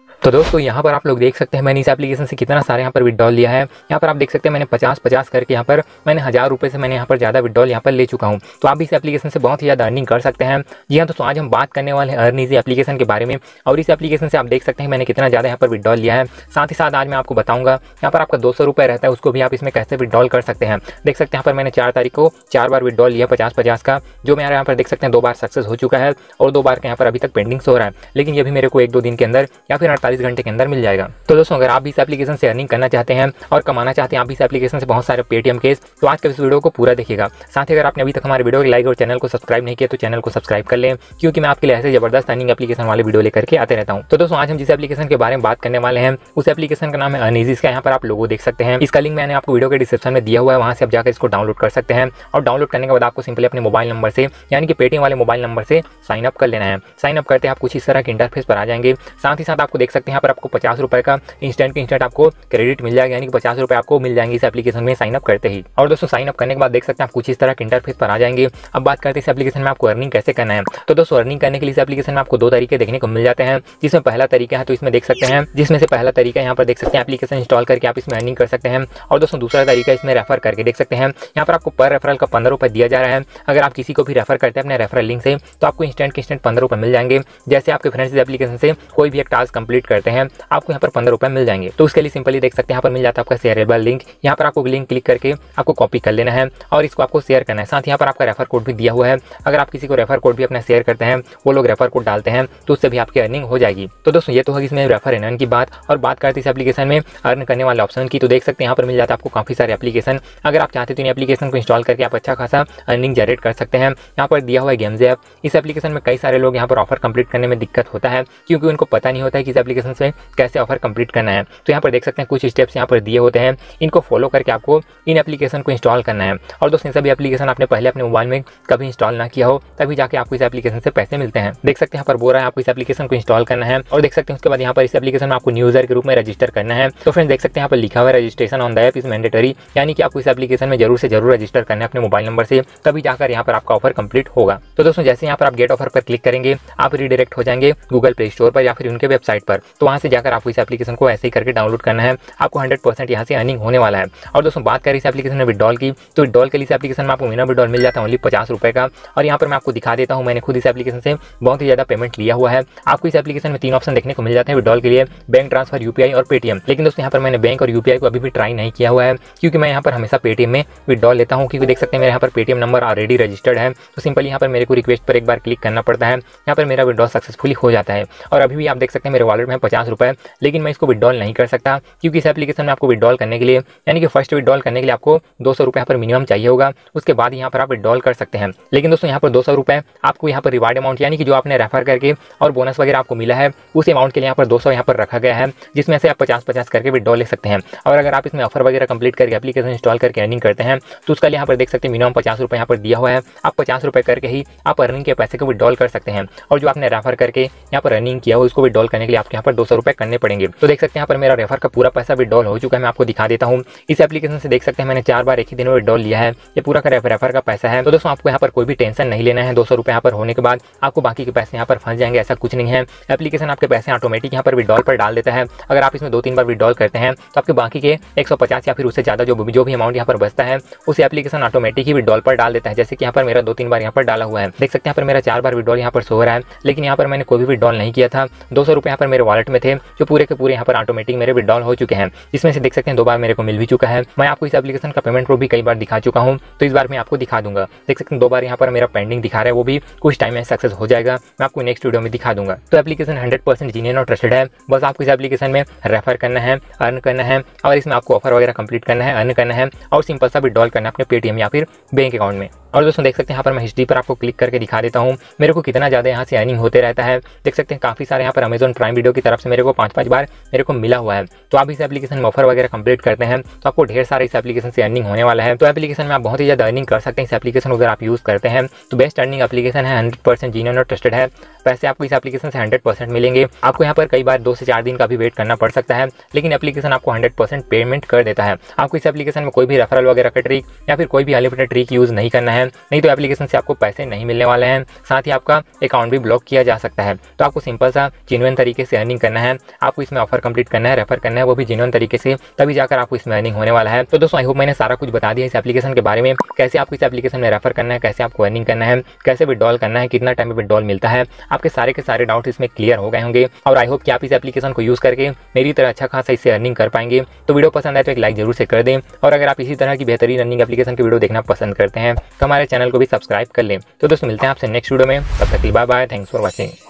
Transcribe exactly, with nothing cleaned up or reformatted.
तो दोस्तों यहाँ पर आप लोग देख सकते हैं मैंने इस एप्लीकेशन से कितना सारे यहाँ पर विड्रॉल लिया है। यहाँ पर आप देख सकते हैं मैंने पचास पचास करके यहाँ पर मैंने हज़ार रुपये से मैंने यहाँ पर ज़्यादा विड्रॉल यहाँ पर ले चुका हूँ। तो आप भी इस एप्लीकेशन से बहुत ही ज़्यादा अर्निंग कर सकते हैं। जी हाँ दोस्तों, आज हम बात करने वाले हैं अर्न इजी एप्लीकेशन के बारे में, और इस एप्लीकेशन से आप देख सकते हैं मैंने कितना ज़्यादा यहाँ पर विड्रॉल लिया है। साथ ही साथ आज मैं आपको बताऊँगा यहाँ पर आपका दो सौ रुपये रहता है, उसको भी आप इसमें कैसे विड्रॉल कर सकते हैं। देख सकते हैं यहाँ पर मैंने चार तारीख को चार बार विड्रॉल लिया पचास पचास का, जो मेरा यहाँ पर देख सकते हैं दो बार सक्सेस हो चुका है और दो बार का यहाँ पर अभी तक पेंडिंग हो रहा है, लेकिन ये भी मेरे को एक दो दिन के अंदर या फिर अड़तालीस घंटे के अंदर मिल जाएगा। तो दोस्तों अगर आप भी इस एप्लीकेशन से अर्निंग करना चाहते हैं और कमाना चाहते हैं आप भी इस एप्लीकेशन से बहुत सारे पेटीएम केस, तो आज के इस वीडियो को पूरा देखिएगा। साथ ही अगर आपने अभी तक हमारे वीडियो को लाइक और चैनल को सब्सक्राइब नहीं किया तो चैनल को सब्सक्राइब कर लें, क्योंकि मैं आपके लिए ऐसे जबरदस्त अर्निंग एप्लीकेशन वाले वीडियो लेकर के आते रहता हूँ। तो दोस्तों आज हम जिस एप्लीकेशन के बारे में बात करने वाले हैं उस एप्लीकेशन का नाम है अर्न इजी। इसका यहाँ पर आप लोगो देख सकते हैं, इसका लिंक मैंने आपको वीडियो के डिस्क्रिप्शन में दिया हुआ है, वहाँ से आप जाकर इसको डाउनलोड कर सकते हैं। और डाउनलोड करने के बाद आपको सिंपली अपने मोबाइल नंबर से यानी कि पेटीएम वाले मोबाइल नंबर से साइन अप कर लेना है। साइन अप करते हैं आप कुछ इस तरह के इंटरफेस पर आ जाएंगे। साथ ही साथ आपको देख सकते हैं यहाँ पर आपको पचास रुपये का इंस्टेंट के इंस्टेंट आपको क्रेडिट मिल जाएगा, यानी कि पचास रुपये आपको मिल जाएंगे इस एप्लीकेशन में साइन अप करते ही। और दोस्तों साइन अप करने के बाद देख सकते हैं आप कुछ इस तरह के इंटरफेस पर आ जाएंगे। अब बात करते हैं इस एप्लीकेशन में आपको अर्निंग कैसे करना है। तो दोस्तों अर्निंग करने के लिए इस एप्लीकेशन में आपको दो तरीके देखने को मिल जाते हैं, जिसमें पहला तरीका है तो इसमें देख सकते हैं जिसमें से पहला तरीका यहाँ पर देख सकते हैं एप्लीकेशन इंस्टॉल करके आप इसमें अर्निंग कर सकते हैं। और दोस्तों दूसरा तरीका इसमें रेफर करके देख सकते हैं यहाँ पर आपको पर रेफरल का पंद्रह रुपये दिया जा रहा है। अगर आप किसी को भी रेफर करते हैं अपने रेफरल लिंक से तो आपको इंस्टेंट के इंस्टेंट पंद्रह रुपये मिल जाएंगे। जैसे आपके फ्रेंड्स इस एप्लीकेशन से कोई भी एक टास्क कंप्लीट करते हैं आपको यहाँ पर पंद्रह रुपये मिल जाएंगे। तो उसके लिए सिंपली देख सकते हैं यहाँ पर मिल जाता है आपका शेयरेबल लिंक। यहाँ पर आपको लिंक क्लिक करके आपको कॉपी कर लेना है और इसको आपको शेयर करना है। साथ ही यहाँ पर आपका रेफर कोड भी दिया हुआ है, अगर आप किसी को रेफर कोड भी अपना शेयर करते हैं वो लोग रेफर कोड डालते हैं तो उससे भी आपकी अर्निंग हो जाएगी। तो दोस्तों ये तो होगी इसमें रेफर एंड अर्न की बात। और बात करते हैं इस एप्लीकेशन में अर्न करने वाले ऑप्शन की, तो देख सकते हैं यहाँ पर मिल जाता है आपको काफी सारे एप्लीकेशन। अगर आप चाहते तो इन एप्लीकेशन को इंस्टॉल करके आप अच्छा खासा अर्निंग जनरेट कर सकते हैं। यहाँ पर दिया हुआ है गेम्स ऐप। इस एप्लीकेशन में कई सारे लोग यहाँ पर ऑफर कंप्लीट करने में दिक्कत होता है, क्योंकि उनको पता नहीं होता है कि इस एप्लीकेशन से कैसे ऑफर कंप्लीट करना है। तो यहाँ पर देख सकते हैं कुछ स्टेप्स यहाँ पर दिए होते हैं, इनको फॉलो करके आपको इन एप्लीकेशन को इंस्टॉल करना है। और दोस्तों सभी एप्लीकेशन आपने पहले अपने मोबाइल में कभी इंस्टॉल ना किया हो तभी जाके आपको इस एप्लीकेशन से पैसे मिलते हैं। देख सकते हैं यहाँ पर बोल रहा है आपको इस एप्लीकेशन को इंस्टॉल करना है, और देख सकते हैं उसके बाद यहाँ पर इस एप्लीकेशन में आपको न्यू यूजर के रूप में रजिस्टर करना है। तो फ्रेंड्स देख सकते हैं यहाँ पर लिखा हुआ है registration on the app is mandatory, यानी कि आपको इस एप्लीकेशन में जरूर से जरूर रजिस्टर करना है अपने मोबाइल नंबर से, तभी जाकर यहाँ पर आपका ऑफर कंप्लीट होगा। तो दोस्तों जैसे यहाँ पर आप गेट ऑफर पर क्लिक करेंगे आप रिडायरेक्ट हो जाएंगे गूगल प्ले स्टोर पर या फिर उनके वेबसाइट पर। तो वहाँ से जाकर आपको इस एप्लीकेशन को ऐसे ही करके डाउनलोड करना है, आपको हंड्रेड परसेंट यहाँ से अर्निंग होने वाला है। और दोस्तों बात करें इस एप्लीकेशन में विड्रॉल की, तो विड्रॉल के लिए इस एप्लीकेशन में आपको मिनिमम विड्रॉल मिल जाता है ओनली पचास रुपये का। और यहाँ पर मैं आपको दिखा देता हूँ, मैंने खुद इस एप्लीकेशन से बहुत ही ज़्यादा पेमेंट लिया हुआ है। आपको इस एप्लीकेशन में तीन ऑप्शन देखने को मिल जाते हैं विड्रॉल के लिए, बैंक ट्रांसफर, यूपीआई और पेटीएम। लेकिन दोस्तों यहाँ पर मैंने बैंक और यूपीआई को अभी भी ट्राई नहीं किया हुआ है, क्योंकि मैं यहाँ पर हमेशा पेटीएम में विड्रॉल लेता हूँ। क्योंकि देख सकते हैं मेरे यहाँ पर पेटीएम नंबर ऑलरेडी रजिस्टर्ड है, तो सिंपली यहाँ पर मेरे को रिक्वेस्ट पर एक बार क्लिक करना पड़ता है, यहाँ पर मेरा विड्रॉल सक्सेसफुली हो जाता है। और अभी भी आप देख सकते हैं मेरे वॉलेट में पचास रुपये, लेकिन मैं इसको विड्रॉल नहीं कर सकता, क्योंकि इस एप्लीकेशन में आपको विड्रॉल करने के लिए यानी कि फर्स्ट विड्रॉल करने के लिए आपको दो सौ रुपये यहाँ पर मिनिमम चाहिए होगा, उसके बाद यहाँ पर आप विड्रॉल कर सकते हैं। लेकिन दोस्तों यहाँ पर दो सौ रुपये आपको यहाँ पर रिवार्ड अमाउंट यानी कि जो आपने रेफर करके और बोनस वगैरह आपको मिला है उस अमाउंट के लिए यहाँ पर दो सौ यहाँ पर रखा गया है, जिसमें से आप पचास पचास करके विड्रॉल ले सकते हैं। और अगर आप इसमें ऑफर वगैरह कंप्लीट करके एप्लीकेशन इंस्टॉल करके अर्निंग करते हैं तो उसका यहाँ पर देख सकते हैं मिनिमम पचास रुपये यहाँ पर दिया हुआ है। आप पचास रुपये करके ही आप अर्निंग के पैसे को विड्रॉल कर सकते हैं, और जो आपने रेफर करके यहाँ पर अर्निंग किया हो उसको विड्रॉल करने के लिए आपको यहाँ पर दो सौ रुपये करने पड़ेंगे। तो देख सकते हैं यहाँ पर मेरा रेफर का पूरा पैसा विड्रॉल हो चुका है, मैं आपको दिखा देता हूँ। इस एप्लीकेशन से देख सकते हैं मैंने चार बार एक ही दिन में विड्रॉल लिया है, ये पूरा का रेफर का पैसा है। तो दोस्तों आपको यहाँ पर कोई भी टेंशन नहीं लेना है, दो सौ रुपये यहाँ पर होने के बाद आपको बाकी के पैसे यहाँ पर फंस जाएंगे, ऐसा कुछ नहीं है। एप्लीकेशन आपके पैसे ऑटोमेटिक यहाँ पर विड्रॉल पर डाल देता है। अगर आप इसमें दो तीन बार विड्रॉल करते हैं तो आपके बाकी के एक सौ पचास या फिर उससे ज़्यादा जो भी जो भी अमाउंट यहाँ पर बचता है उसे एप्लीकेशन ऑटोमेटिक ही विड्रॉल पर डाल देता है। जैसे कि यहाँ पर मेरा दो तीन बार यहाँ पर डाला हुआ है, देख सकते हैं यहाँ पर मेरा चार बार विड्रॉल यहाँ पर शो हो रहा है, लेकिन यहाँ पर मैंने कोई भी विड्रॉल नहीं किया था। दो सौ रुपये यहाँ पर मेरे वॉलेट में थे, जो पूरे के पूरे यहाँ पर ऑटोमेटिक मेरे विड्रॉल हो चुके हैं, जिसमें से देख सकते हैं दो बार मेरे को मिल भी चुका है। मैं आपको इस एप्लीकेशन का पेमेंट प्रूफ भी कई बार दिखा चुका हूँ, तो इस बार मैं आपको दिखा दूंगा। देख सकते हैं दो बार यहाँ पर मेरा पेंडिंग दिखा रहा है, वो भी कुछ टाइम में सक्सेस हो जाएगा, मैं आपको नेक्स्ट वीडियो में दिखा दूंगा। तो एप्लीकेशन हंड्रेड परसेंट जीनियन और ट्रस्टेड है, बस आपको इस एप्लीकेशन में रेफर करना है, अर्न करना है, और इसमें आपको ऑफर वगैरह कंप्लीट करना है, अर्न करना है, और सिंपल सा विड्रॉल करना है अपने पेटीएम या फिर बैंक अकाउंट में। और दोस्तों देख सकते हैं यहाँ पर मैं हिस्ट्री पर आपको क्लिक करके दिखा देता हूँ मेरे को कितना ज़्यादा यहाँ से अर्निंग होते रहता है। देख सकते हैं काफ़ी सारे यहाँ पर अमेजॉन प्राइम वीडियो की तरफ से मेरे को पाँच पाँच बार मेरे को मिला हुआ है। तो आप इस एप्लीकेशन में ऑफर वगैरह कंप्लीट करते हैं तो आपको ढेर सारे इस एप्लीकेशन से अर्निंग होने वाला है। तो एप्लीकेशन में आप बहुत ही ज़्यादा अर्निंग कर सकते हैं। इस एप्लीकेशन अगर आप यूज़ करते हैं तो बेस्ट अर्निंग एप्लीकेशन है, हंड्रेड परसेंट जीनियन और ट्रस्टेड है। पैसे आपको इस एप्लीकेशन से हंड्रेड परसेंट मिलेंगे। आपको यहाँ पर कई बार दो से चार दिन का भी वेट करना पड़ सकता है, लेकिन एप्लीकेशन आपको हंड्रेड परसेंट पेमेंट कर देता है। आपको इस एप्लीकेशन में कोई भी रेफरल वगैरह का ट्रिक या फिर कोई भी अनलिमिटेड ट्रिक यूज़ नहीं करना है। नहीं तो एप्लीकेशन से आपको पैसे नहीं मिलने वाले हैं, साथ ही आपका अकाउंट भी ब्लॉक किया जा सकता है। तो आपको सिंपल सा जेन्युइन तरीके से अर्निंग करना है, आपको इसमें ऑफर कंप्लीट करना है, रेफर करना है, वो भी जेन्युइन तरीके से, तभी जाकर आपको इसमें अर्निंग होने वाला है। तो दोस्तों आई होप मैंने सारा कुछ बता दिया इस एप्लीकेशन के बारे में, कैसे आपको इस एप्लीकेशन में रेफर करना है, कैसे आपको अर्निंग करना है, कैसे विड्रॉल करना है, कितना टाइम में विड्रॉल मिलता है। आपके सारे के सारे डाउट इसमें क्लियर हो गए होंगे और आई होप कि आप इस एप्लीकेशन को यूज करके मेरी तरह अच्छा खासा इससे अर्निंग कर पाएंगे। तो वीडियो पसंद आए तो एक लाइक जरूर से कर दें और अगर आप इसी तरह की बेहतरीन अर्निंग एप्लीकेशन की वीडियो देखना पसंद करते हैं तो हमारे चैनल को भी सब्सक्राइब कर लें। तो दोस्तों मिलते हैं आपसे नेक्स्ट वीडियो में, तब तक के लिए bye bye, thanks for watching.